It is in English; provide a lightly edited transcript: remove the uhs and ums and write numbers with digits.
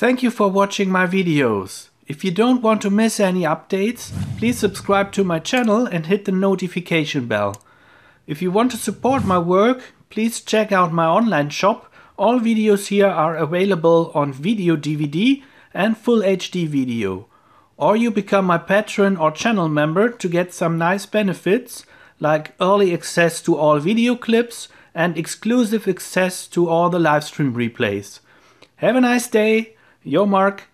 Thank you for watching my videos. If you don't want to miss any updates, please subscribe to my channel and hit the notification bell. If you want to support my work, please check out my online shop. All videos here are available on video DVD and full HD video. Or you become my patron or channel member to get some nice benefits like early access to all video clips and exclusive access to all the livestream replays. Have a nice day, your Mark.